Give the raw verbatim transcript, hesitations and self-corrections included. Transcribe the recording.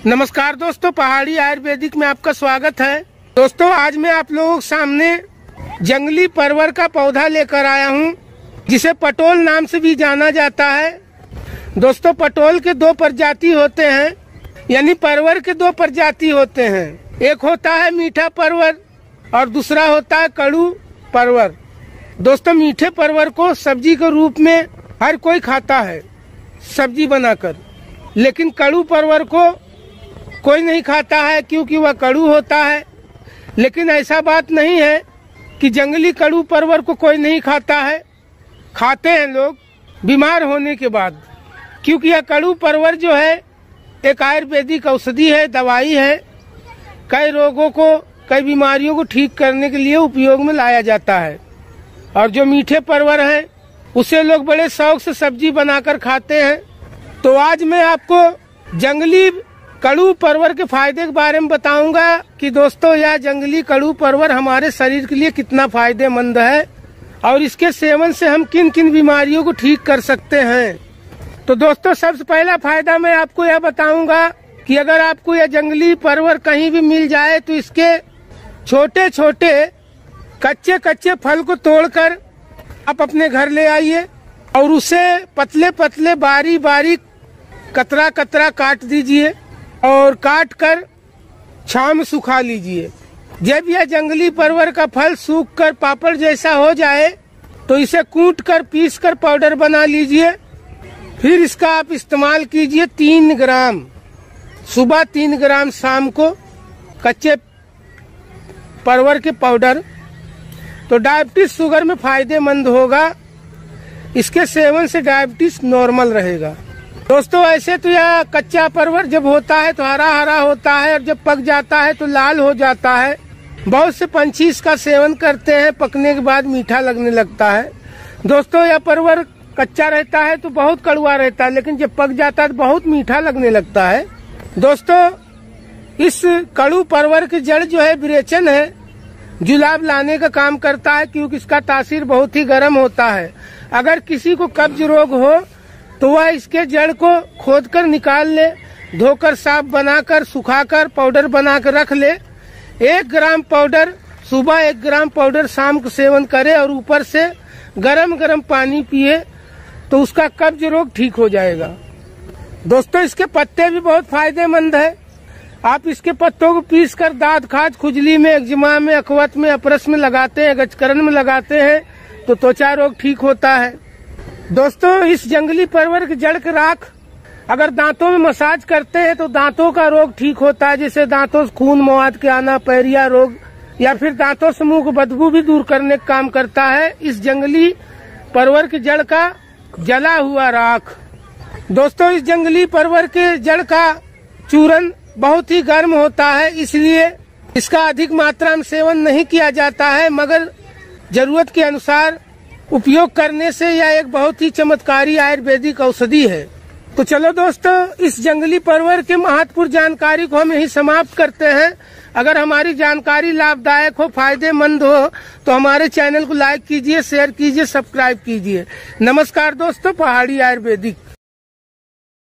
नमस्कार दोस्तों, पहाड़ी आयुर्वेदिक में आपका स्वागत है। दोस्तों आज मैं आप लोगों के सामने जंगली परवर का पौधा लेकर आया हूं, जिसे पटोल नाम से भी जाना जाता है। दोस्तों पटोल के दो प्रजाति होते हैं, यानी परवर के दो प्रजाति होते हैं। एक होता है मीठा परवर और दूसरा होता है कड़ू परवर। दोस्तों मीठे परवर को सब्जी के रूप में हर कोई खाता है सब्जी बनाकर, लेकिन कड़ू परवर को कोई नहीं खाता है क्योंकि वह कड़ू होता है। लेकिन ऐसा बात नहीं है कि जंगली कड़ू परवर को कोई नहीं खाता है, खाते हैं लोग बीमार होने के बाद, क्योंकि यह कड़ू परवर जो है एक आयुर्वेदिक औषधि है, दवाई है। कई रोगों को, कई बीमारियों को ठीक करने के लिए उपयोग में लाया जाता है। और जो मीठे परवर है उसे लोग बड़े शौक से सब्जी बनाकर खाते हैं। तो आज मैं आपको जंगली कड़ू परवर के फायदे के बारे में बताऊंगा कि दोस्तों यह जंगली कड़ू परवर हमारे शरीर के लिए कितना फायदेमंद है और इसके सेवन से हम किन किन बीमारियों को ठीक कर सकते हैं। तो दोस्तों सबसे पहला फायदा मैं आपको यह बताऊंगा कि अगर आपको यह जंगली परवर कहीं भी मिल जाए तो इसके छोटे छोटे कच्चे कच्चे फल को तोड़कर आप अपने घर ले आइए और उसे पतले पतले बारी बारी कतरा कतरा काट दीजिए और काट कर छांव में सुखा लीजिए। जब यह जंगली परवर का फल सूख कर पापड़ जैसा हो जाए तो इसे कूट कर पीस कर पाउडर बना लीजिए। फिर इसका आप इस्तेमाल कीजिए तीन ग्राम सुबह, तीन ग्राम शाम को कच्चे परवर के पाउडर। तो डायबिटीज शुगर में फायदेमंद होगा, इसके सेवन से डायबिटीज नॉर्मल रहेगा। दोस्तों ऐसे तो यह कच्चा परवर जब होता है तो हरा हरा होता है और जब पक जाता है तो लाल हो जाता है। बहुत से पंछी इसका सेवन करते हैं, पकने के बाद मीठा लगने लगता है। दोस्तों यह परवर कच्चा रहता है तो बहुत कड़वा रहता है, लेकिन जब पक जाता है तो बहुत मीठा लगने लगता है। दोस्तों इस कड़ू परवर की जड़ जो है विरेचन है, जुलाब लाने का काम करता है, क्योंकि इसका तासीर बहुत ही गर्म होता है। अगर किसी को कब्ज रोग हो तो वह इसके जड़ को खोदकर निकाल ले, धोकर साफ बनाकर सुखाकर पाउडर बनाकर रख ले। एक ग्राम पाउडर सुबह, एक ग्राम पाउडर शाम को सेवन करे और ऊपर से गरम गरम पानी पिए तो उसका कब्ज रोग ठीक हो जाएगा। दोस्तों इसके पत्ते भी बहुत फायदेमंद है। आप इसके पत्तों को पीस कर दांत खाज, खुजली में, एक्जिमा में, अकवत में, अपरस में लगाते हैं, गजकरण में लगाते हैं तो त्वचा रोग ठीक होता है। दोस्तों इस जंगली परवर की जड़ की राख अगर दांतों में मसाज करते हैं तो दांतों का रोग ठीक होता है, जैसे दांतों से खून मवाद के आना, पैरिया रोग, या फिर दांतों से मुंह को बदबू भी दूर करने का काम करता है इस जंगली परवर की जड़ का जला हुआ राख। दोस्तों इस जंगली परवर के जड़ का चूरन बहुत ही गर्म होता है, इसलिए इसका अधिक मात्रा में सेवन नहीं किया जाता है, मगर जरूरत के अनुसार उपयोग करने से यह एक बहुत ही चमत्कारी आयुर्वेदिक औषधि है। तो चलो दोस्तों इस जंगली परवर के महत्वपूर्ण जानकारी को हम यही समाप्त करते हैं। अगर हमारी जानकारी लाभदायक हो, फायदेमंद हो तो हमारे चैनल को लाइक कीजिए, शेयर कीजिए, सब्सक्राइब कीजिए। नमस्कार दोस्तों, पहाड़ी आयुर्वेदिक।